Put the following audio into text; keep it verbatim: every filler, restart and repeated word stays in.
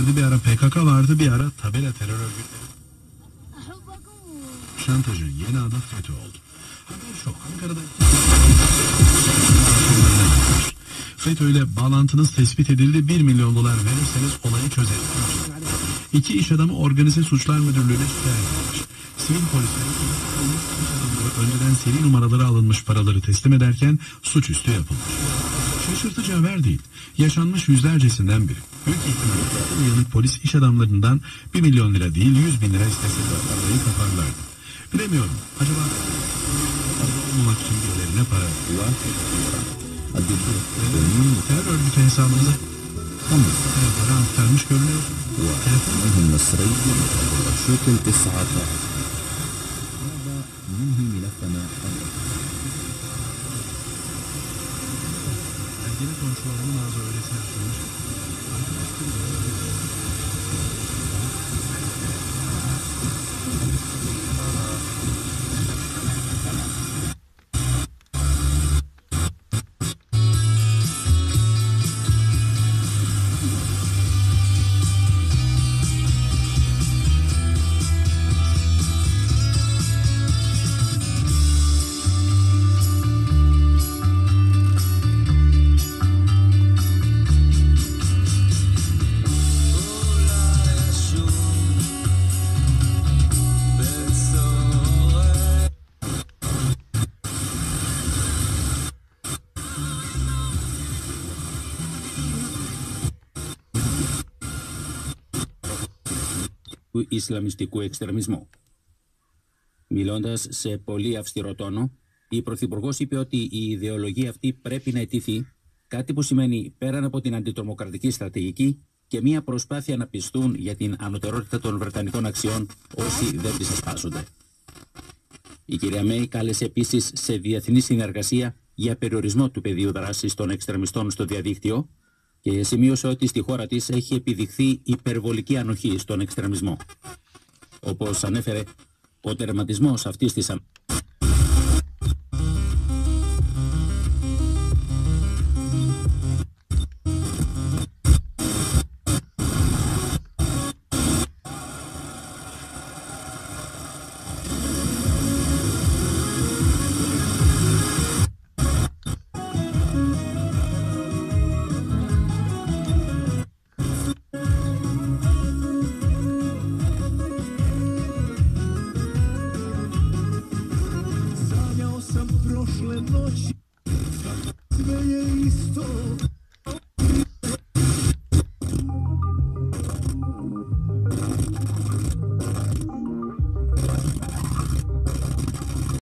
vardı bir ara, P K K vardı bir ara, tabela terör örgütleri. Şantajın yeni adı FETÖ oldu. Haber şu, Ankara'da FETÖ ile bağlantınız tespit edildi, bir milyon dolar verirseniz olayı çözeriz. İki iş adamı Organize Suçlar Müdürlüğü'ne şikayet etmiş. Sivil polislerin önceden seri numaraları alınmış paraları teslim ederken suçüstü yapılmış. Şaşırtıcı haber değil. Yaşanmış yüzlercesinden biri. Büyük ihtimalle uyanık polis iş adamlarından bir milyon lira değil yüz bin lira istese de parayı kaparlardı. Bilemiyorum. Acaba olmamak için birilerine para verdiler. Terör örgütü hesabınıza para aktarmış görünüyor. ومنهم مصري شوط تسعة هذا ننهي ملفنا Ergene komşularının ağzı öylesine açılmış. του Ισλαμιστικού εξτρεμισμού. Μιλώντας σε πολύ αυστηρό τόνο, η Πρωθυπουργός είπε ότι η ιδεολογία αυτή πρέπει να αιτηθεί, κάτι που σημαίνει πέραν από την αντιτρομοκρατική στρατηγική και μια προσπάθεια να πιστούν για την ανωτερότητα των βρετανικών αξιών όσοι δεν τις ασπάζονται. Η κυρία Μέη κάλεσε επίσης σε διεθνή συνεργασία για περιορισμό του πεδίου δράσης των εξτρεμιστών στο διαδίκτυο και σημείωσε ότι στη χώρα της έχει επιδειχθεί υπερβολική ανοχή στον εξτρεμισμό. Όπως ανέφερε, ο τερματισμός αυτής της